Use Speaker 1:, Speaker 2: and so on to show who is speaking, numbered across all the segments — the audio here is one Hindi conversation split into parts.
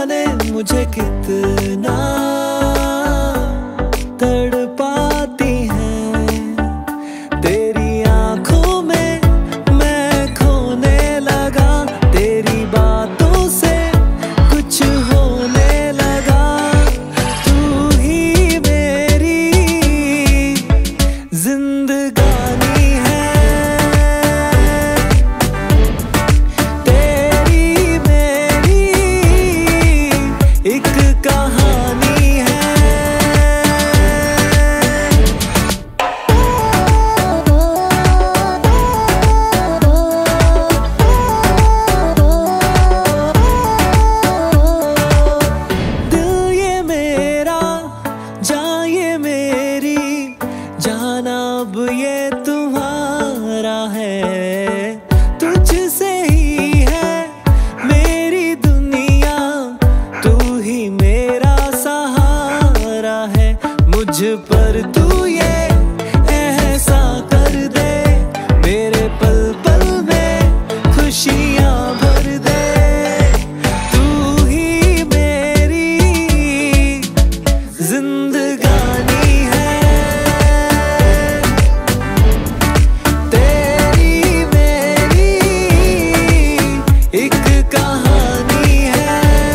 Speaker 1: जाने मुझे कितना तड़पाती है। तेरी आंखों में मैं खोने लगा, तेरी बातों से कुछ होने लगा। तू ही मेरी जिंदगानी है, तेरी मेरी एक कहानी है। दिल ये मेरा, जान ये मेरी, जाना अब ये तुम्हारा है। तुझसे ही है मेरी दुनिया, तू ही मेरा सहारा है। मुझ पर तू ये एहसान कर दे, मेरे पल पल में खुशियां भर दे। तू ही मेरी जिंदगानी है, तेरी मेरी एक कहानी है।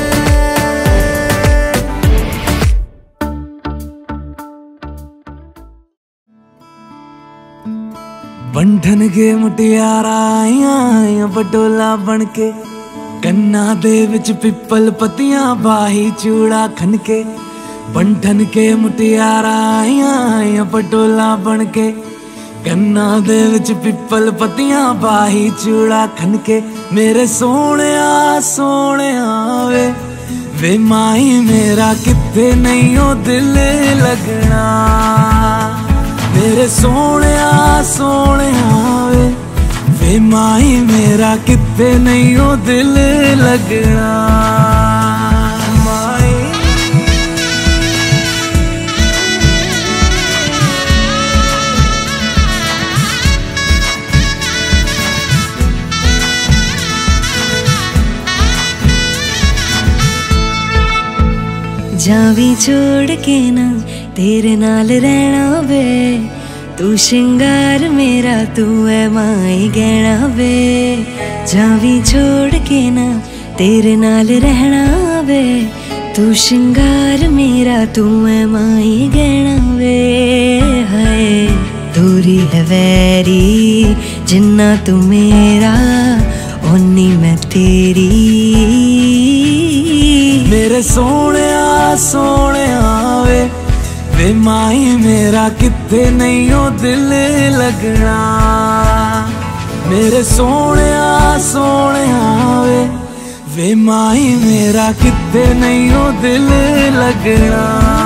Speaker 2: बंधन के मुटियारा आइयां पटोला बन के, कन्ना दे विच पिपल पतियां बाही चूड़ा खनके। बंधन के मुटियारा आइयां पटोला बन के, कन्ना दे विच पिपल पतियां बाही चूड़ा खनके। मेरे सोहणिया सोहणिया वे माई मेरा किथे नहीं ओ दिल लगना। मेरे सोहणिया सोहणिया वे माई मेरा किथे नहीं ओ दिल लगना। माई
Speaker 3: जावी छोड़ के ना तेरे नाल रहना वे, तू श्रृंगार मेरा तू है माई गहना वे। जावी छोड़ के ना तेरे नाल रहना वे, तू श्रृंगार मेरा तू है माई गहना वे। हाय दूरी है वैरी जिन्ना तू मेरा, ओनी मैं तेरी।
Speaker 2: मेरे सोहणिया सोहणिया वे माई मेरा किथे नहीं ओ दिल लगना। मेरे सोहणिया सोहणिया वे माई मेरा किथे नहीं ओ दिल लगना।